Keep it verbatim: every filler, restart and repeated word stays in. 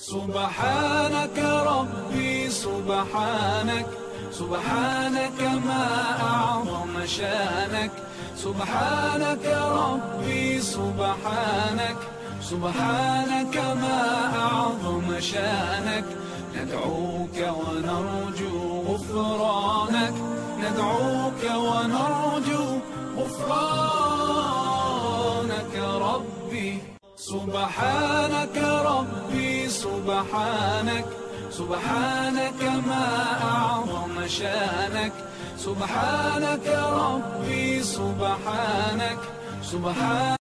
سبحانك ربي سبحانك، سبحانك ما أعظم شانك. سبحانك ربي سبحانك، سبحانك ما أعظم شانك. ندعوك ونرجو غفرانك، ندعوك ونرجو غفرانك ربي. سبحانك ربي سبحانك، سبحانك ما أعظم شانك. سبحانك ربي سبحانك، سبحانك